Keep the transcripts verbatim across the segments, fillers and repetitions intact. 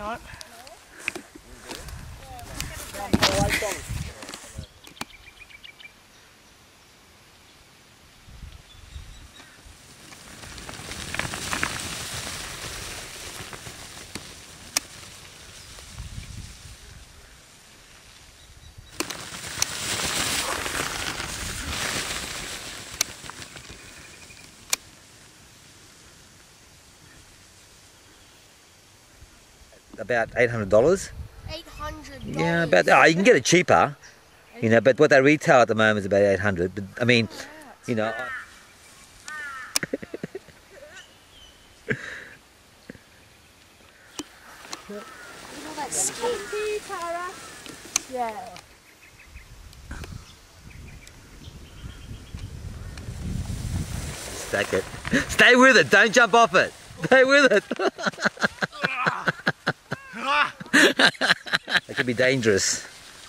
Right. About eight hundred dollars. Eight hundred. Yeah, about. Oh, you can get it cheaper, you know. But what they retail at the moment is about eight hundred. But I mean, you know. That skin. Tara. Yeah. Stack it. Stay with it. Don't jump off it. Stay with it. It could be dangerous.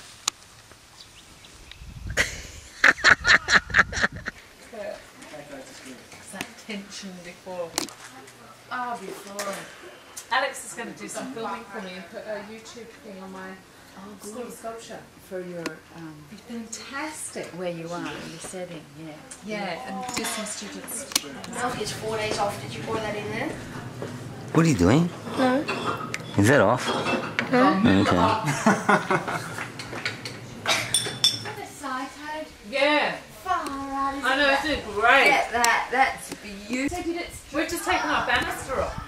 That tension before. Oh, before. Alex is going to do some filming for me and put a YouTube thing on my oh, school of sculpture. For your, um, Fantastic. where you are, your setting, yeah. Yeah, and do some students. Milk is four days off. Did you pour that in there? What are you doing? No. Is that off? No. Okay. Excited. Yeah. Far out. I know, it's great. Get that. That's beautiful. We've just taken our banister off.